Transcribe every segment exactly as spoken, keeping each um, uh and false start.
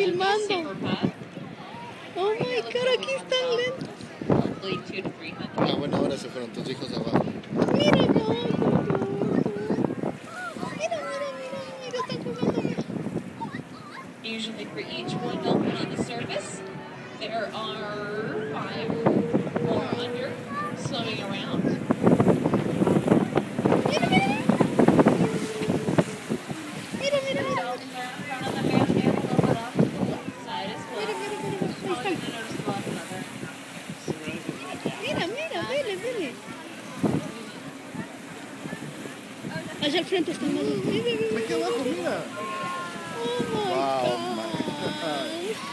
filmando. Oh my God, aquí están lentos. Ah, bueno, ahora se fueron tus hijos abajo. Mira, no, no, no. Mira, mira, mira, mira, están jugando. Usually for each one dolphin on the surface, there are five or under swimming around. Mira, mira, mira. Mira, mira, mira. Dolphins are in front of the man and a little bit off to the left side as well. Mira, mira, mira. Ahí Probably están. gonna notice a lot of other. Mira, mira, vele, vele. Allá al frente están más. Mira, mira, Aquí abajo, mira. Oh my Wow, God. my God.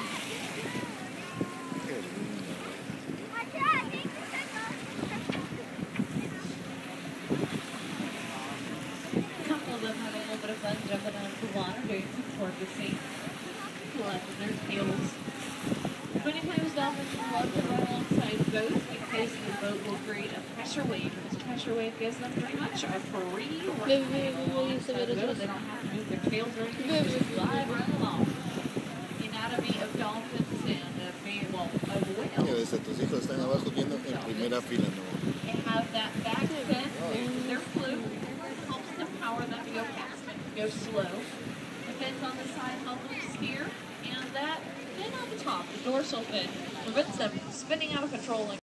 Qué lindo. A couple of them having a little bit of fun jumping out of the water, doing some porpoising, collecting their tails. Many times dolphins love to run alongside boats because the boat will create a pressure wave. This pressure wave gives them pretty much a free run. Ve, ve, ve, ve, se ve They los don't have to move their tails or anything. Ve, They ve, just ve, glide ve. right along. The anatomy of dolphins and of, well, of Mira, whales. desde tus hijos están abajo viendo en primera fila, ¿no? They have that back fin, their fluke helps them power them to go fast and go slow. The fins on the side help them steer, and that fin on the top, the dorsal fin, prevents them from spinning out of control.